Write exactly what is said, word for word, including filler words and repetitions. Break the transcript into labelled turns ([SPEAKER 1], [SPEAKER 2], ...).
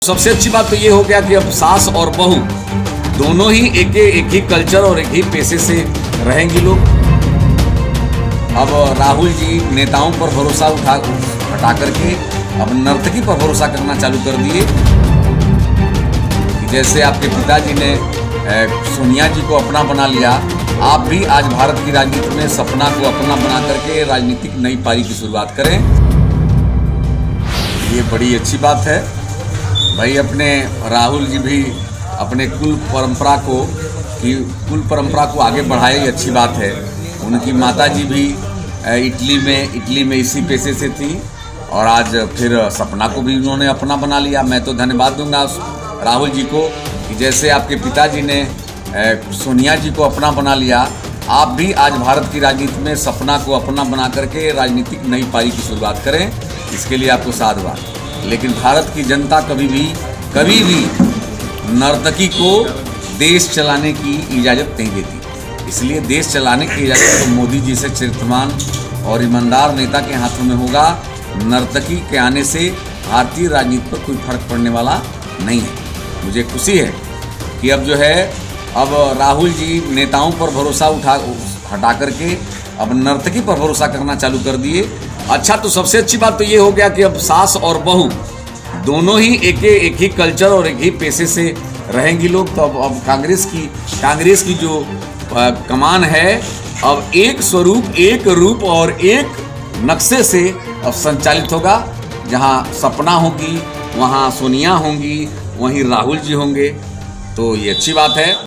[SPEAKER 1] सबसे अच्छी बात तो ये हो गया कि अब सास और बहू दोनों ही एक एक ही कल्चर और एक ही पेशे से रहेंगी लोग। अब राहुल जी नेताओं पर भरोसा उठा हटा करके अब नर्तकी पर भरोसा करना चालू कर दिए। जैसे आपके पिताजी ने सोनिया जी को अपना बना लिया, आप भी आज भारत की राजनीति में सपना को अपना बना करके राजनीतिक नई पारी की शुरुआत करें। ये बड़ी अच्छी बात है भाई। अपने राहुल जी भी अपने कुल परंपरा को कि कुल परंपरा को आगे बढ़ाए, ये अच्छी बात है। उनकी माता जी भी इटली में इटली में इसी पेशे से थी और आज फिर सपना को भी उन्होंने अपना बना लिया। मैं तो धन्यवाद दूंगा राहुल जी को कि जैसे आपके पिताजी ने सोनिया जी को अपना बना लिया, आप भी आज भारत की राजनीति में सपना को अपना बना करके राजनीतिक नई पारी की शुरुआत करें। इसके लिए आपको साधुवाद। लेकिन भारत की जनता कभी भी कभी भी नर्तकी को देश चलाने की इजाज़त नहीं देती। इसलिए देश चलाने की इजाज़त तो मोदी जी से चरित्रवान और ईमानदार नेता के हाथों में होगा। नर्तकी के आने से भारतीय राजनीति पर कोई फर्क पड़ने वाला नहीं है। मुझे खुशी है कि अब जो है अब राहुल जी नेताओं पर भरोसा उठा हटा करके अब नर्तकी पर भरोसा करना चालू कर दिए। अच्छा, तो सबसे अच्छी बात तो ये हो गया कि अब सास और बहू दोनों ही एक एक ही कल्चर और एक ही पेशे से रहेंगी लोग। तो अब अब कांग्रेस की कांग्रेस की जो आ, कमान है अब एक स्वरूप, एक रूप और एक नक्शे से अब संचालित होगा। जहां सपना होगी, वहां सोनिया होंगी, वहीं राहुल जी होंगे। तो ये अच्छी बात है।